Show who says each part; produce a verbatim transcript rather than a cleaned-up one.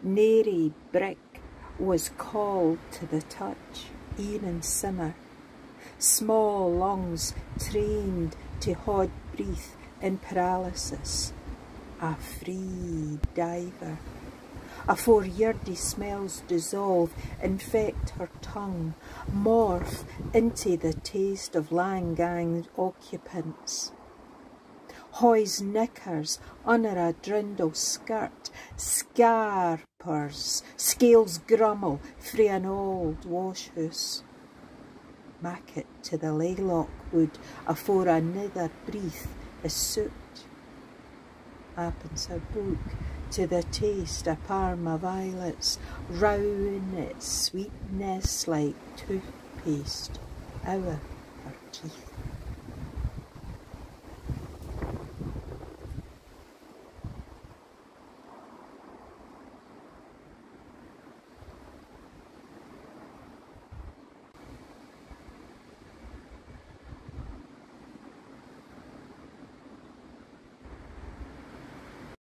Speaker 1: Nairae brick was cauld to the touch, e'en in summer. Small lungs trained to haud breith in paralysis. A free diver. Afore yirdie smells dissolve, infect her tongue, morph into the taste of lang-gane occupants. Hoy's knickers, unner a drindle skirt, scarpers, scales grummel, frae an auld wash-hoose. Mak it to the laylock wood, afore anither breith is sooked. Appens a bouk to the taste of parma violets, rowen its sweetness like toothpaste, our her teeth.